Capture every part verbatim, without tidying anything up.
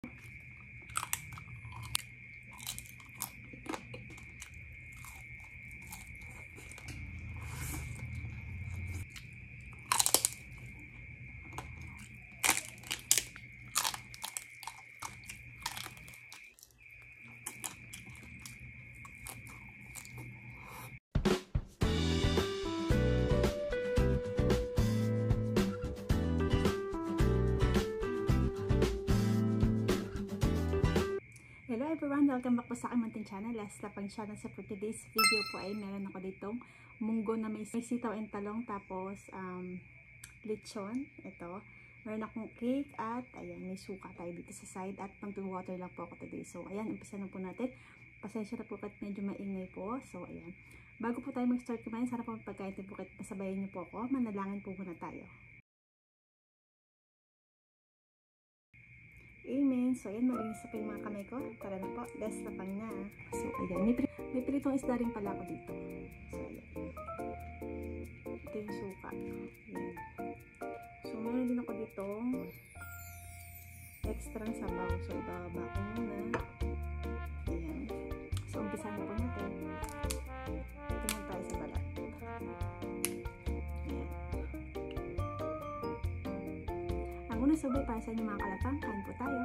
Hello everyone! Welcome back po sa aking munting channel. Last lapang channel sa for today's video po ay meron ako ditong munggo na may sitaw and talong, tapos um, lechon. Ito. Meron akong cake at ayan, may suka tayo dito sa side at pang-water lang po ako today. So ayan, umpisa na po natin. Pasensya na po kahit medyo maingay po. So ayan. Bago po tayo mag-start kumain, sana po pagkain po kahit pasabayan niyo po ako. Manalangin po muna tayo. Amen. So, ayan, malinis na po yung mga kamay ko. Tara na po. Let's tapang na. So, ayan. May, may pritong isda rin pala ako dito. So, ayan. Ito yung suka. Ayan. So, meron din ako dito extrang sabaw. So, ibababa ko muna. Ayan. So, umpisa na po natin. Ito na tayo sa balat. Unang sabay para sa inyo mga kalapang, kain po tayo.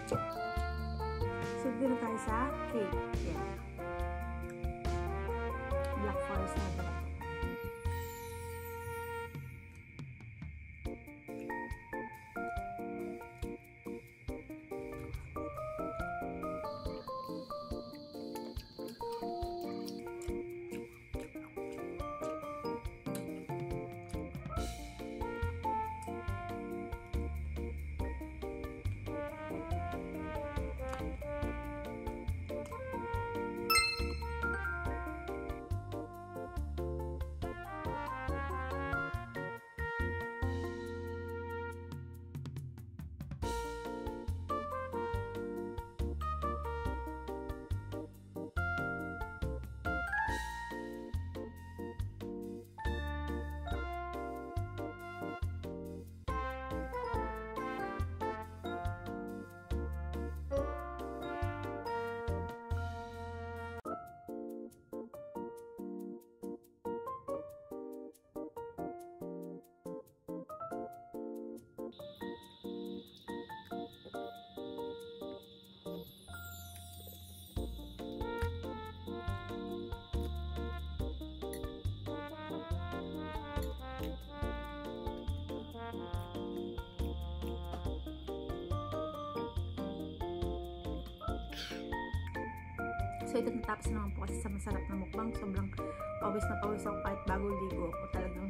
So, dito na tayo sa cake. Yan. Black forest na ba? So, ito natapos naman po kasi sa masarap na mukbang. Sobrang pawis na pawis ako kahit bago ligo ako. Talagang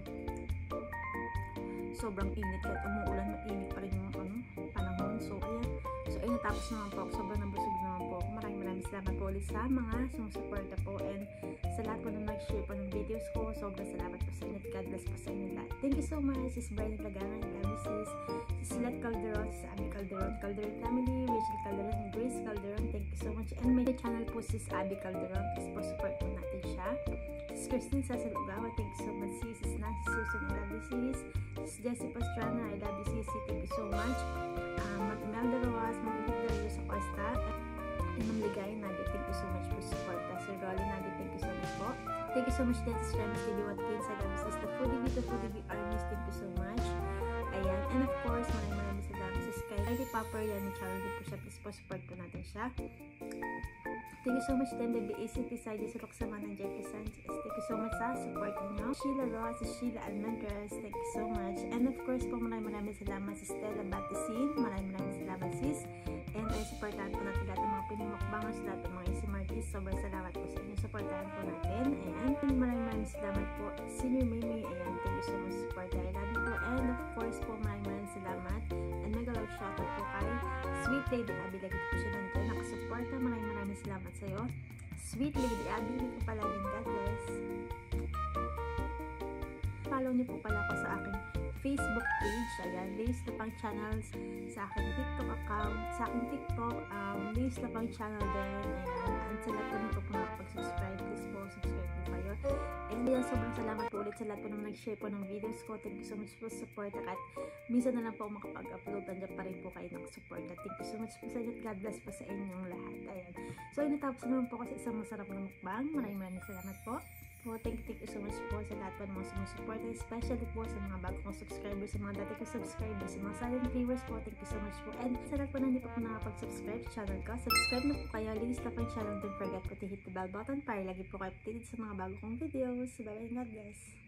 sobrang init. Kahit umuulan, mainit pa rin yung ano, panahon. So, ayan. So, ayun, natapos naman po ako. Sobrang nabusog naman po ako. Maraming maraming salamat po ulit sa mga sumusuporta po. And sa lahat po na nag-share po ng videos ko. Sobrang salamat po sa inyo. God bless po sa inyo lahat. Thank you so much. Sis Brian Lagangan, love you sis. Sis Let Calderon, sis Abby Calderon, Calderon family, Rachel Calderon, and Grace Calderon. Thank you so much. And my channel po sis Abby Calderon. Please po support po natin siya. Sis Christine Sasal Ugawa, thank you so much sis. Sis Nancy Susan, I love you sis. Sis Jessie Pastrana, I love you sis. Thank you so much. Um, Matimelda Rojas, Magiging Dario sa Costa. And Ma'am Ligay Nadia, thank you so much for support. Sir Rolly Nadia, thank you so much po. Thank you so much din sa Shremis Lily Watkins. I love you sis. The Foodie B, the Foodie B Armies, thank you so much. Ayan. And of course, maraming maraming salamat sa Sky Lady Popper. Yan, may channel din po siya. Please po support po natin siya. Thank you so much din, baby A C T Side, sa Roxama ng Jeffrey Sanchez. Thank you so much sa support niyo. Sheila Ross, Sheila Almendres, thank you so much. And of course po, maraming maraming salamat sa Stella Batisin. Maraming maraming salamat sis. And ay supportahan po natin lahat ng mga pinimukbangers, lahat ng mga easy markets. Sobrang salamat po sa inyo. Supportahan po natin. Ayan. Maraming maraming salamat po. Senior Mimi, ayan. Thank you so much sa support. I love you po. And of course po, maraming maraming salamat. And mega love shoutout po kay Sweet Lady Abby. Lagi po siya nandito. Nakasuporta. Maraming maraming salamat sa iyo. Sweet Lady Abby. Hindi ko palaging God bless. Follow niyo po pala ako sa aking Facebook page. Ayan, list na pang channels sa aking TikTok account. Sa aking TikTok, um, list na pang channel din. Ayan, and sa lahat po nito po nakapag-subscribe. Please po, subscribe po kayo. And yan, sobrang salamat po ulit sa lahat po nang nag-share po ng videos ko. Thank you so much po sa support. At minsan na lang po ako makapag-upload. Nandiyan pa rin po kayo ng support. At thank you so much po sa inyo. God bless po sa inyong lahat. Ayan. So, ay natapos naman po kasi isang masarap na mukbang. Maraming maraming salamat po. Po, thank you, thank you so much po sa lahat po ng mga sumusupport, especially po sa mga bago kong subscribers, sa mga dati kong subscribers, sa mga silent viewers po, thank you so much po. And sa lahat po na hindi pa po nakapag-subscribe sa channel ko, subscribe na po kayo, link na po yung channel, don't forget po to hit the bell button para lagi po kayo updated sa mga bago kong videos. Bye bye, God bless.